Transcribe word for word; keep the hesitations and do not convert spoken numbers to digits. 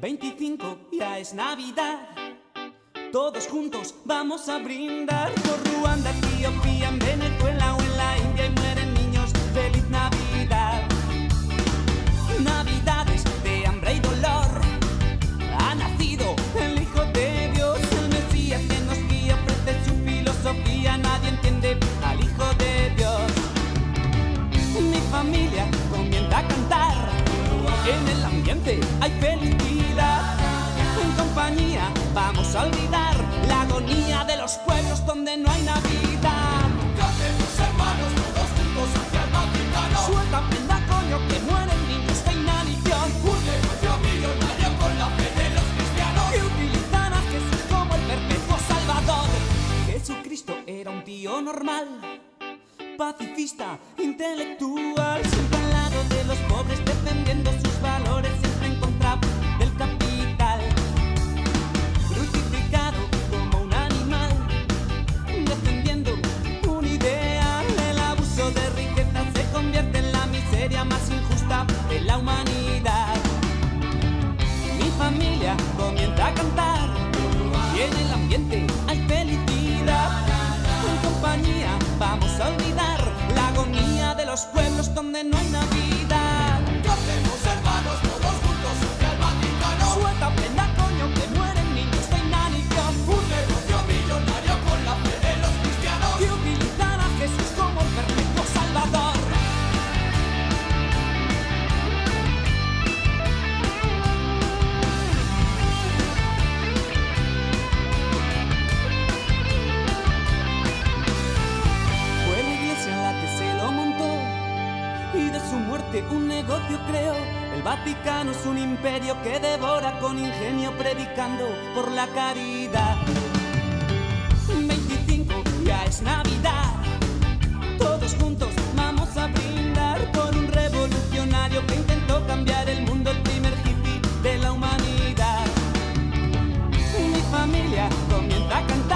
veinticinco ya es Navidad. Todos juntos vamos a brindar por Ruanda, Etiopía, en Venezuela o en la India y mueren niños. ¡Feliz Navidad! Navidades de hambre y dolor. Ha nacido el Hijo de Dios, el Mesías que nos guía, ofrece su filosofía. Nadie entiende al Hijo de Dios. Mi familia comienza a cantar. En el ambiente hay felicidad. En compañía vamos a olvidar la agonía de los pueblos donde no hay Navidad. Cantemos hermanos todos juntos hacia el Vaticano. Suelta prenda coño que mueren niños de inanición. Un negocio millonario con la fe de los cristianos. Que utilizan a Jesús como el perpetuo salvador. Jesucristo era un tío normal, pacifista, intelectual, siempre al lado de los pobres, defendiendo sus valores, siempre en contra del capital. Crucificado como un animal, defendiendo un ideal. El abuso de riqueza se convierte en la miseria más injusta de la humanidad. Mi familia comienza a cantar y en el ambiente hay felicidad. En compañía vamos a olvidar la agonía de los pueblos donde no hay Navidad. Cantemos hermanos todos juntos hacia el Vaticano. Suelta prenda coño que mueren niños de inanición. Un negocio millonario con la fe de los cristianos. Que utilizan a Jesús como el perpetuo salvador. Fue la iglesia en la que se lo montó y de su muerte un negocio creó. El Vaticano es un imperio que devora con ingenio, predicando por la caridad. veinticinco ya es Navidad. Todos juntos vamos a brindar por un revolucionario que intentó cambiar el mundo, el primer hippie de la humanidad. Mi familia comienza a cantar.